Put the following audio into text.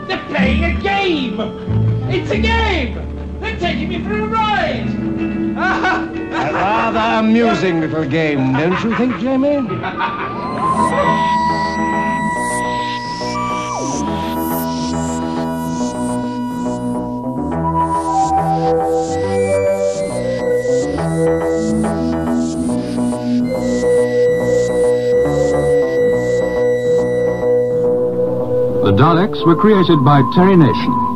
They're playing a game! It's a game! They're taking me for a ride! A rather amusing little game, don't you think, Jamie? The Daleks were created by Terry Nation.